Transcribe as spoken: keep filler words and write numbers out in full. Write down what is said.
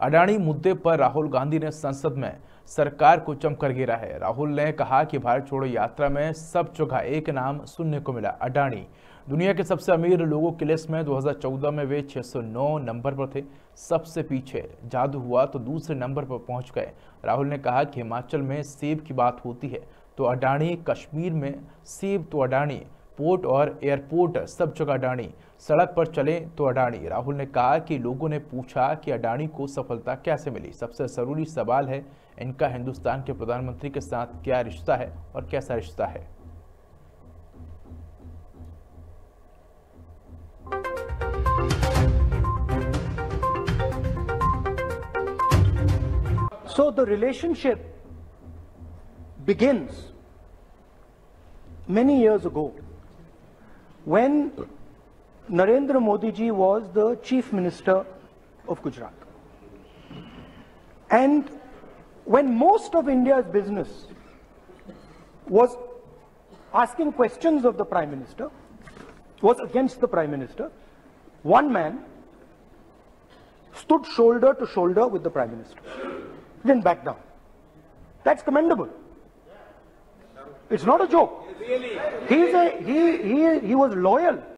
अडानी मुद्दे पर राहुल गांधी ने संसद में सरकार को जमकर घेरा है। राहुल ने कहा कि भारत छोड़ो यात्रा में सब जगह एक नाम सुनने को मिला, अडानी। दुनिया के सबसे अमीर लोगों की लिस्ट में दो हज़ार चौदह में वे छह सौ नौ नंबर पर थे। सबसे पीछे जादू हुआ तो दूसरे नंबर पर पहुंच गए। राहुल ने कहा कि हिमाचल में सेब की बात होती है तो अडानी, कश्मीर में सेब तो अडानी, पोर्ट और एयरपोर्ट सब जगह अडानी, सड़क पर चले तो अडानी। राहुल ने कहा कि लोगों ने पूछा कि अडानी को सफलता कैसे मिली। सबसे जरूरी सवाल है, इनका हिंदुस्तान के प्रधानमंत्री के साथ क्या रिश्ता है और कैसा रिश्ता है। So the relationship begins many years ago when Narendra Modi ji was the Chief Minister of Gujarat. And when most of India's business was asking questions of the Prime Minister, was against the Prime Minister, one man stood shoulder to shoulder with the Prime Minister. He didn't back down. That's commendable. It's not a joke. He's a, he, he, he was loyal.